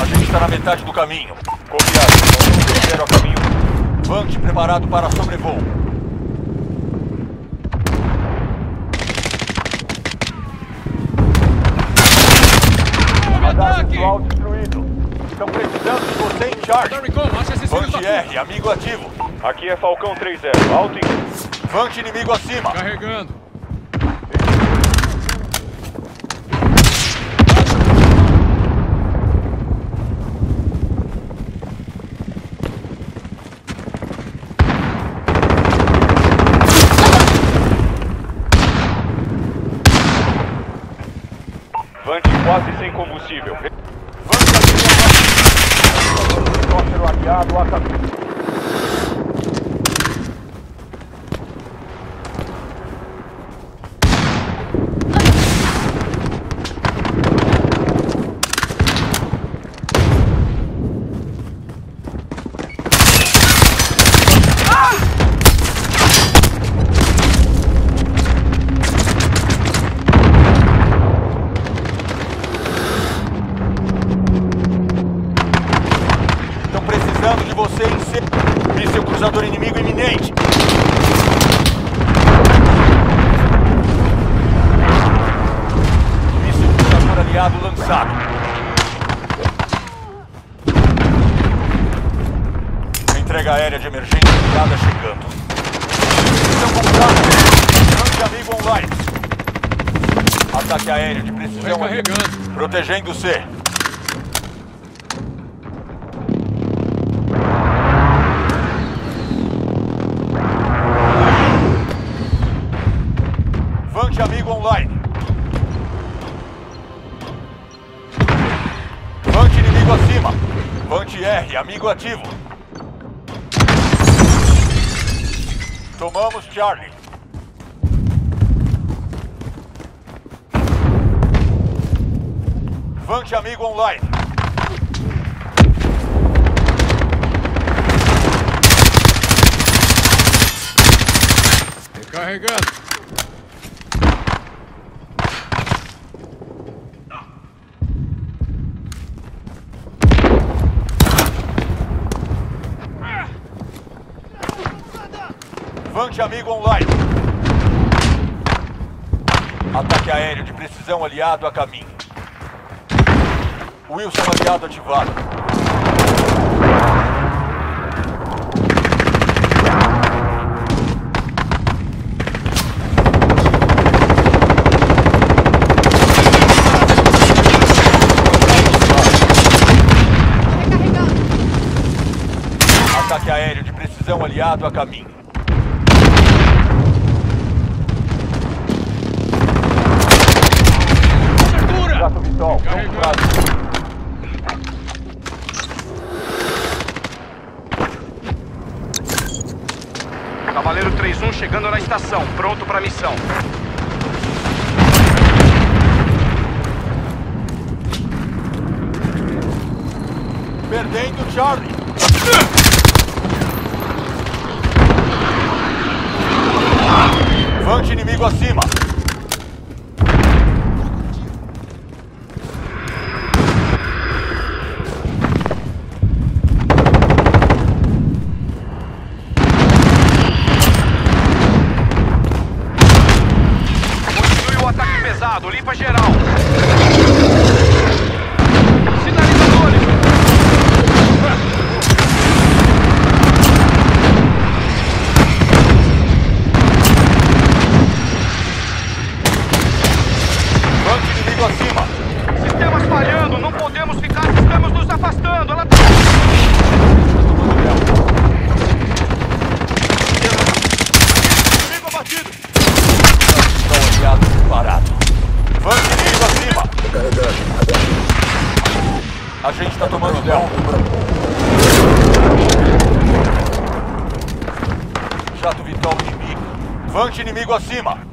A gente está na metade do caminho. Copiado. Nós vamos a caminho. Vante preparado para sobrevoo. Radar visual destruído. Estão precisando de você em charge. Vante R, amigo ativo. Aqui é Falcão 3-0. Alto em... Vante inimigo acima. Carregando. Vante quase sem combustível. Vante helicóptero aliado a caminho. De você em C. Míssil cruzador inimigo iminente. Míssil cruzador aliado lançado. Entrega aérea de emergência ligada chegando. Missão completada. Vante amigo online. Ataque aéreo de precisão. Protegendo C. Vante amigo online. Vante inimigo acima. Vante R, amigo ativo. Tomamos Charlie. Vante amigo online. Recarregando. Vante amigo online. Ataque aéreo de precisão aliado a caminho. Wilson aliado ativado. Ataque aéreo de precisão aliado a caminho. Jato Vitol, Cavaleiro 3-1 chegando na estação, pronto para missão. Perdendo Charlie. Vante inimigo acima. Limpa geral. Sinalizadores. Vante inimigo acima. Sistemas falhando, não podemos ficar, estamos nos afastando. Ela tá... Inimigo abatido. Estão aliados separados. Vante inimigo acima! A gente tá tomando Delta. Jato Vitol inimigo. Vante inimigo acima!